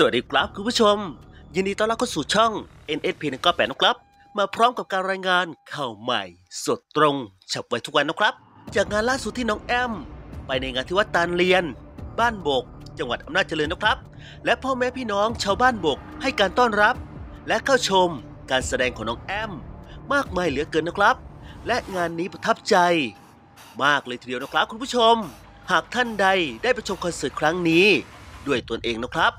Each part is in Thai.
วัสดีครับคุณผู้ชมยินดีต้อนรับเข้าสู่ช่อง NSP198 นะครับมาพร้อมกับการรายงานข่าวใหม่สดตรงฉับไวทุกวันนะครับจากงานล่าสุดที่น้องแอมไปในงานที่วัดตาลเรียนบ้านบกจังหวัดอำนาจเจริญนะครับและพ่อแม่พี่น้องชาวบ้านบกให้การต้อนรับและเข้าชมการแสดงของน้องแอมมากมายเหลือเกินนะครับและงานนี้ประทับใจมากเลยทีเดียวนะครับคุณผู้ชมหากท่านใดได้ไปชมคอนเสิร์ตครั้งนี้ด้วยตนเองนะครับ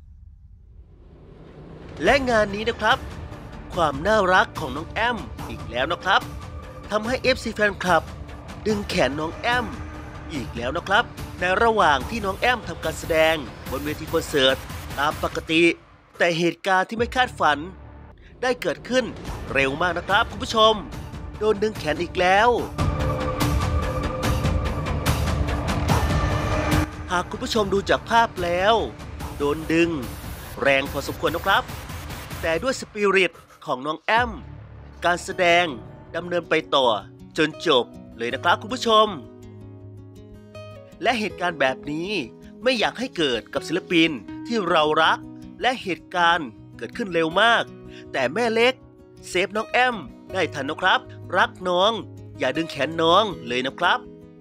และงานนี้นะครับความน่ารักของน้องแอมอีกแล้วนะครับทำให้ FC แฟนคลับดึงแขนน้องแอมอีกแล้วนะครับในระหว่างที่น้องแอมทำการแสดงบนเวทีคอนเสิร์ตตามปกติแต่เหตุการณ์ที่ไม่คาดฝันได้เกิดขึ้นเร็วมากนะครับคุณผู้ชมโดนดึงแขนอีกแล้วหากคุณผู้ชมดูจากภาพแล้วโดนดึงแรงพอสมควรนะครับแต่ด้วยสปิริตของน้องแอมการแสดงดำเนินไปต่อจนจบเลยนะครับคุณผู้ชมและเหตุการณ์แบบนี้ไม่อยากให้เกิดกับศิลปินที่เรารักและเหตุการณ์เกิดขึ้นเร็วมากแต่แม่เล็กเซฟน้องแอมได้ทันนะครับรักน้องอย่าดึงแขนน้องเลยนะครับ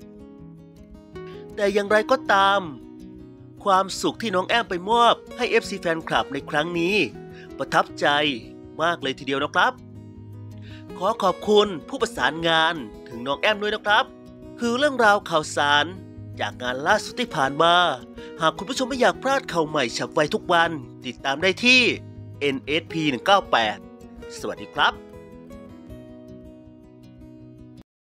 แต่อย่างไรก็ตามความสุขที่น้องแอมไปมอบให้ FC แฟนคลับในครั้งนี้ประทับใจมากเลยทีเดียวนะครับขอขอบคุณผู้ประสานงานถึงน้องแอมด้วยนะครับคือเรื่องราวข่าวสารจากงานล่าสุดที่ผ่านมาหากคุณผู้ชมไม่อยากพลาดข่าวใหม่ฉับไวทุกวันติดตามได้ที่ NSP198 สวัสดีครับ